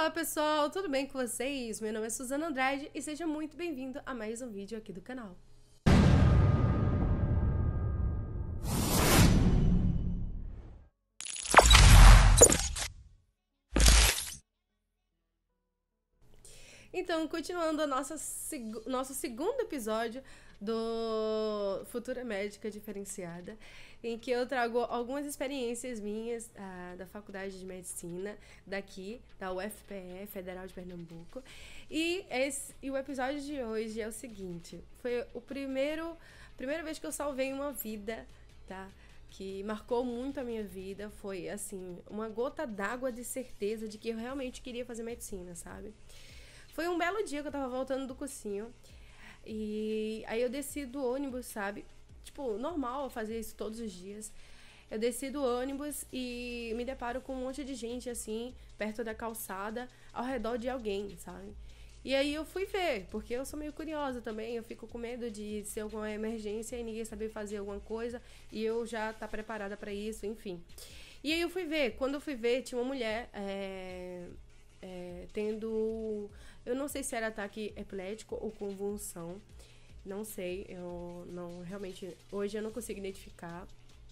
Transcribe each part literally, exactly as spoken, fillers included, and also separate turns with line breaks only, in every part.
Olá pessoal, tudo bem com vocês? Meu nome é Suzana Andrade e seja muito bem-vindo a mais um vídeo aqui do canal. Então, continuando o nosso, seg nosso segundo episódio do Futura Médica Diferenciada, em que eu trago algumas experiências minhas ah, da Faculdade de Medicina, daqui, da U F P E, Federal de Pernambuco. E, esse, e o episódio de hoje é o seguinte, foi o primeiro, primeira vez que eu salvei uma vida, tá? Que marcou muito a minha vida, foi, assim, uma gota d'água de certeza de que eu realmente queria fazer medicina, sabe? Foi um belo dia que eu tava voltando do cursinho. E aí eu desci do ônibus, sabe? Tipo, normal eu fazer isso todos os dias. Eu desci do ônibus e me deparo com um monte de gente, assim, perto da calçada, ao redor de alguém, sabe? E aí eu fui ver, porque eu sou meio curiosa também. Eu fico com medo de ser alguma emergência e ninguém saber fazer alguma coisa. E eu já tá preparada pra isso, enfim. E aí eu fui ver. Quando eu fui ver, tinha uma mulher é, é, tendo... Eu não sei se era ataque epilético ou convulsão. Não sei, eu não realmente... Hoje eu não consigo identificar.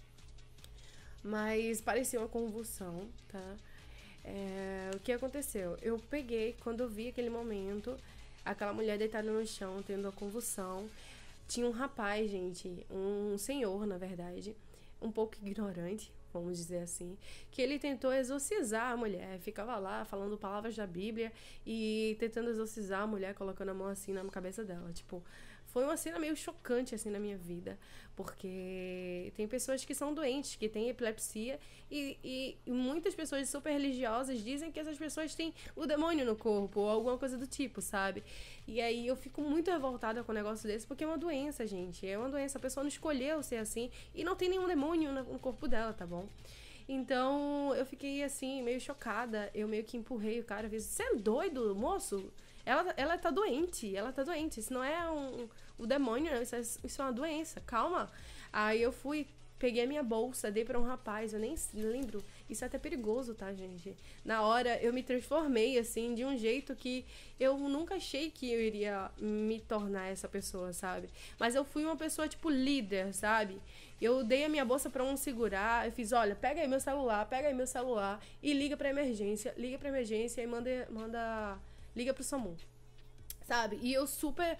Mas parecia uma convulsão, tá? É, o que aconteceu? Eu peguei, quando eu vi aquele momento, aquela mulher deitada no chão, tendo a convulsão. Tinha um rapaz, gente, um senhor, na verdade, um pouco ignorante, vamos dizer assim, que ele tentou exorcizar a mulher, ficava lá falando palavras da Bíblia e tentando exorcizar a mulher, colocando a mão assim na cabeça dela, tipo, foi uma cena meio chocante assim na minha vida, porque tem pessoas que são doentes, que têm epilepsia e, e, e muitas pessoas super religiosas dizem que essas pessoas têm o demônio no corpo ou alguma coisa do tipo, sabe? E aí eu fico muito revoltada com um negócio desse, porque é uma doença, gente, é uma doença, a pessoa não escolheu ser assim e não tem nenhum demônio no corpo dela, tá bom? Então eu fiquei assim, meio chocada, eu meio que empurrei o cara, fiz, você é doido, moço? Ela, ela tá doente, ela tá doente, isso não é um, um demônio, não, isso é, isso é uma doença, calma. Aí eu fui, peguei a minha bolsa, dei pra um rapaz, eu nem lembro, isso é até perigoso, tá, gente? Na hora eu me transformei, assim, de um jeito que eu nunca achei que eu iria me tornar essa pessoa, sabe? Mas eu fui uma pessoa, tipo, líder, sabe? Eu dei a minha bolsa pra um segurar, eu fiz, olha, pega aí meu celular, pega aí meu celular e liga pra emergência, liga pra emergência e manda... manda liga pro SAMU, sabe? E eu super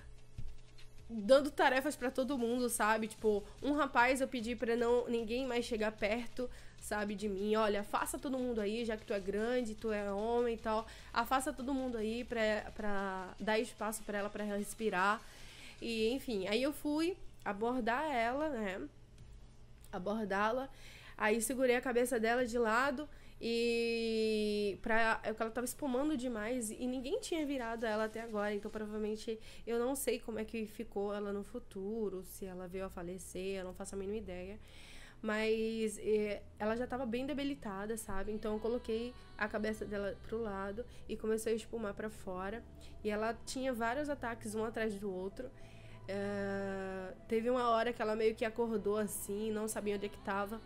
dando tarefas pra todo mundo, sabe? Tipo, um rapaz eu pedi pra não ninguém mais chegar perto, sabe, de mim. Olha, afasta todo mundo aí, já que tu é grande, tu é homem e tal. Afasta todo mundo aí pra, pra dar espaço pra ela, pra ela respirar. E, enfim, aí eu fui abordar ela, né? Abordá-la. Aí segurei a cabeça dela de lado e pra, ela tava espumando demais e ninguém tinha virado ela até agora, então provavelmente eu não sei como é que ficou ela no futuro, se ela veio a falecer, eu não faço a mínima ideia, mas eh, ela já tava bem debilitada, sabe? Então eu coloquei a cabeça dela pro lado e comecei a espumar pra fora e ela tinha vários ataques um atrás do outro. Uh, teve uma hora que ela meio que acordou assim, não sabia onde é que tava.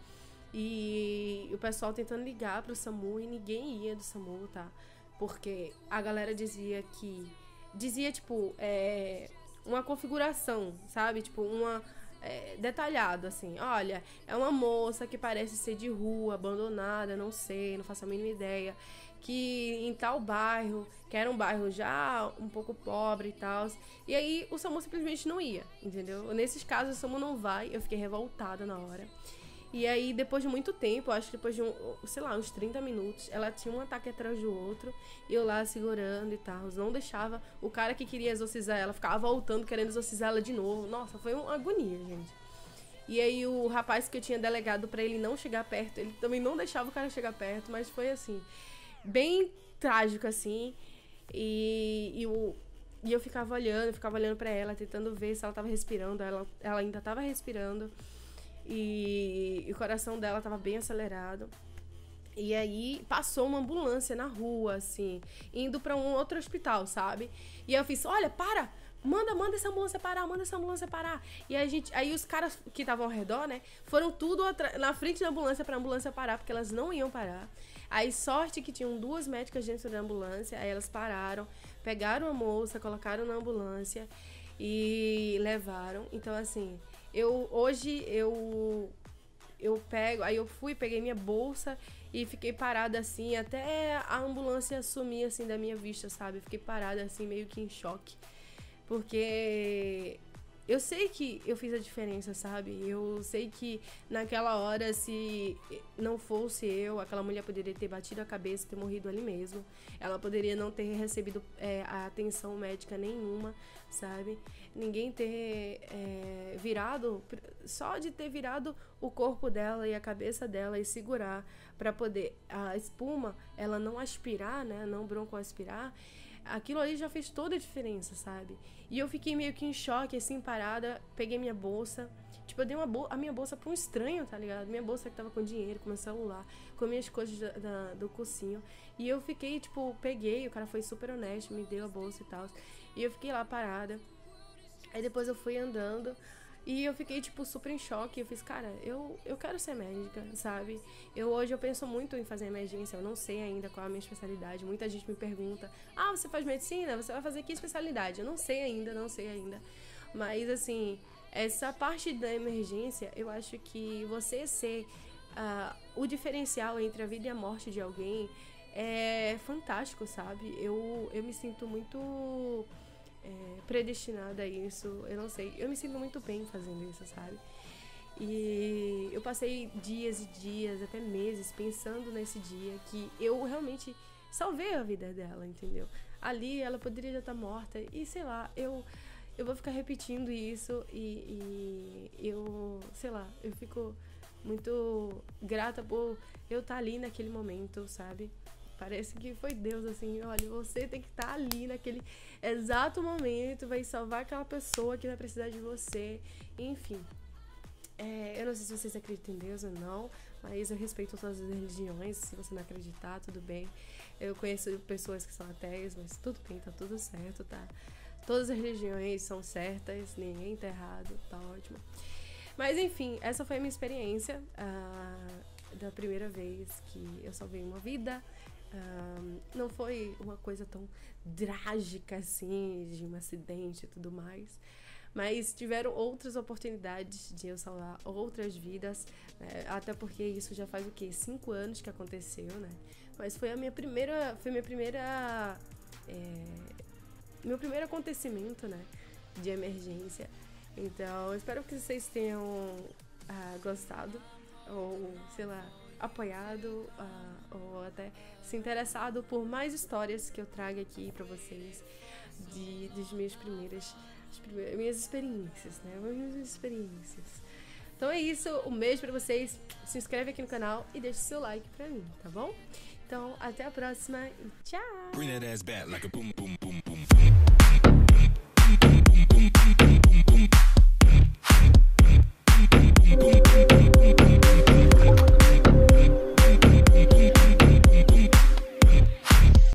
E o pessoal tentando ligar pro SAMU e ninguém ia do SAMU, tá? Porque a galera dizia que... Dizia, tipo, é, uma configuração, sabe? Tipo, uma... É, detalhado, assim. Olha, é uma moça que parece ser de rua, abandonada, não sei, não faço a mínima ideia. Que em tal bairro, que era um bairro já um pouco pobre e tal. E aí o SAMU simplesmente não ia, entendeu? Nesses casos o SAMU não vai, eu fiquei revoltada na hora. E aí, depois de muito tempo, acho que depois de, um, sei lá, uns trinta minutos, ela tinha um ataque atrás do outro, e eu lá segurando e tal, não deixava, o cara que queria exorcizar ela, ficava voltando, querendo exorcizar ela de novo. Nossa, foi uma agonia, gente. E aí, o rapaz que eu tinha delegado pra ele não chegar perto, ele também não deixava o cara chegar perto, mas foi assim, bem trágico, assim, e, e, o, e eu ficava olhando, eu ficava olhando pra ela, tentando ver se ela tava respirando, ela, ela ainda tava respirando, E, e o coração dela tava bem acelerado. E aí passou uma ambulância na rua, assim, indo pra um outro hospital, sabe? E eu fiz, olha, para! Manda, manda essa ambulância parar, manda essa ambulância parar. E a gente, aí os caras que estavam ao redor, né, foram tudo na frente da ambulância pra ambulância parar, porque elas não iam parar. Aí, sorte que tinham duas médicas dentro da ambulância, aí elas pararam, pegaram a moça, colocaram na ambulância e levaram. Então, assim, eu hoje eu eu pego, aí eu fui, peguei minha bolsa e fiquei parada assim, até a ambulância sumir assim da minha vista, sabe? Fiquei parada assim, meio que em choque. Porque eu sei que eu fiz a diferença, sabe? Eu sei que naquela hora, se não fosse eu, aquela mulher poderia ter batido a cabeça e ter morrido ali mesmo. Ela poderia não ter recebido é, a atenção médica nenhuma, sabe? Ninguém ter é, virado, só de ter virado o corpo dela e a cabeça dela e segurar para poder a espuma, ela não aspirar, né? Não broncoaspirar. Aquilo ali já fez toda a diferença, sabe? E eu fiquei meio que em choque, assim, parada. Peguei minha bolsa. Tipo, eu dei uma bol- a minha bolsa pra um estranho, tá ligado? Minha bolsa que tava com dinheiro, com meu celular, com minhas coisas da, da- do cursinho. E eu fiquei, tipo, peguei. O cara foi super honesto, me deu a bolsa e tal. E eu fiquei lá parada. Aí depois eu fui andando. E eu fiquei, tipo, super em choque. Eu fiz, cara, eu, eu quero ser médica, sabe? Eu hoje eu penso muito em fazer emergência. Eu não sei ainda qual é a minha especialidade. Muita gente me pergunta, ah, você faz medicina? Você vai fazer que especialidade? Eu não sei ainda, não sei ainda. Mas, assim, essa parte da emergência, eu acho que você ser uh, o diferencial entre a vida e a morte de alguém é fantástico, sabe? Eu, eu me sinto muito... É, predestinada a isso, eu não sei, eu me sinto muito bem fazendo isso, sabe? E eu passei dias e dias, até meses, pensando nesse dia que eu realmente salvei a vida dela, entendeu? Ali ela poderia já estar morta e sei lá, eu, eu vou ficar repetindo isso e, e eu, sei lá, eu fico muito grata por eu estar ali naquele momento, sabe? Parece que foi Deus, assim, olha, você tem que estar ali naquele exato momento, vai salvar aquela pessoa que vai precisar de você, enfim. É, eu não sei se vocês acreditam em Deus ou não, mas eu respeito todas as religiões, se você não acreditar, tudo bem. Eu conheço pessoas que são ateias, mas tudo bem, tá tudo certo, tá? Todas as religiões são certas, ninguém tá errado, tá ótimo. Mas enfim, essa foi a minha experiência uh, da primeira vez que eu salvei uma vida. Um, não foi uma coisa tão trágica assim, de um acidente e tudo mais, mas tiveram outras oportunidades de eu salvar outras vidas, né? Até porque isso já faz o quê? Cinco anos que aconteceu, né? Mas foi a minha primeira, foi minha primeira, é, meu primeiro acontecimento, né? De emergência. Então, eu espero que vocês tenham ah, gostado ou, sei lá, apoiado uh, ou até se interessado por mais histórias que eu trago aqui pra vocês de, das minhas primeiras, primeiras minhas experiências, né? Minhas experiências. Então é isso, um beijo pra vocês, se inscreve aqui no canal e deixa seu like pra mim, tá bom? Então até a próxima e tchau!